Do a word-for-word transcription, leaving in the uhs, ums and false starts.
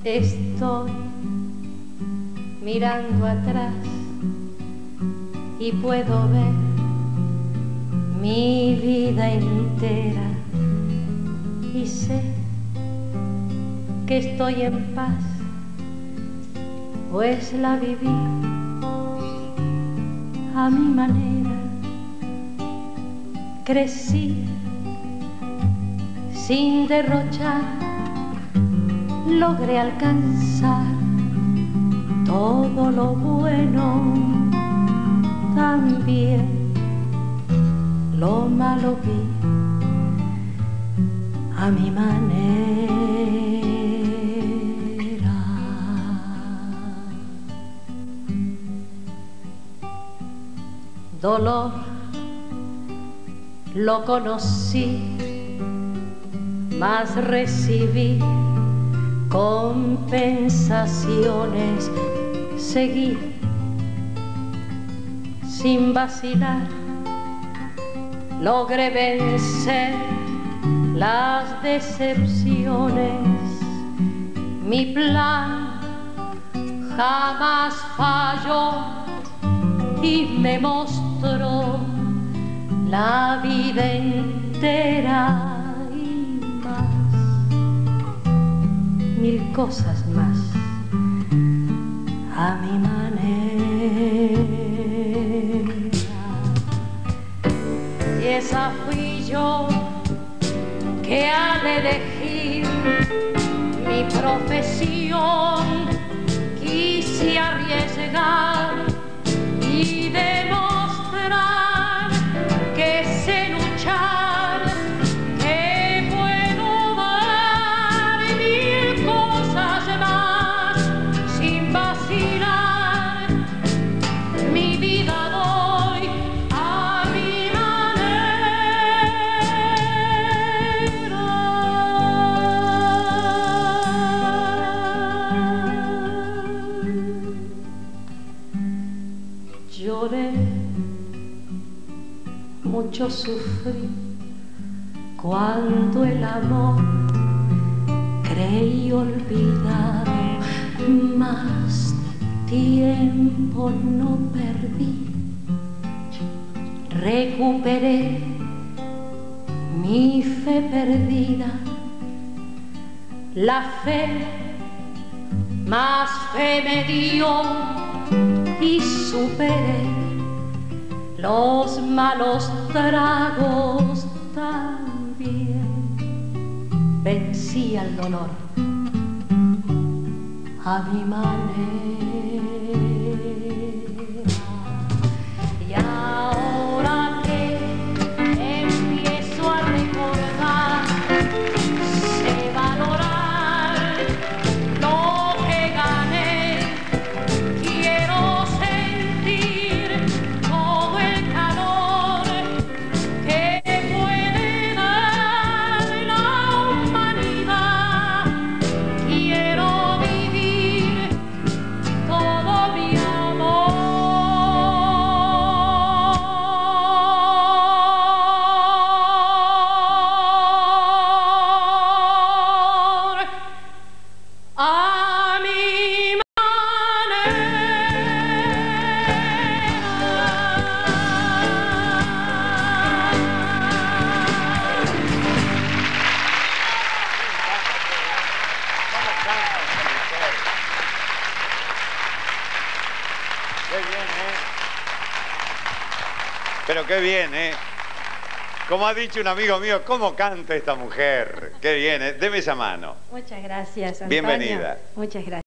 Estoy mirando atrás y puedo ver mi vida entera y sé que estoy en paz, pues la viví a mi manera. Crecí sin derrochar, logré alcanzar todo lo bueno, también lo malo vi a mi manera. Dolor lo conocí, mas recibí compensaciones. Seguí sin vacilar, logré vencer las decepciones. Mi plan jamás falló y me mostró la vida entera y más, mil cosas más a mi manera. Y esa fui yo que al elegir mi profesión quise arriesgar y demostrar que sé luchar, que puedo dar mil cosas más sin vacilar. Mi vida doy a mi manera. Lloré, mucho sufrí cuando el amor creí olvidado, más tiempo no perdí. Recuperé mi fe perdida, la fe más fe me dio y superé los malos tragos también. Vencí al dolor a mi manera. Y ahora que empiezo a recordar, sé valorar lo que gané. Quiero sentir todo el calor que puede dar la humanidad. Quiero vivir todo mi amor. A mi Qué bien, ¿eh? Pero qué bien, ¿eh? Como ha dicho un amigo mío, ¿cómo canta esta mujer? Qué bien, ¿eh? Deme esa mano. Muchas gracias, Antonio. Bienvenida. Muchas gracias.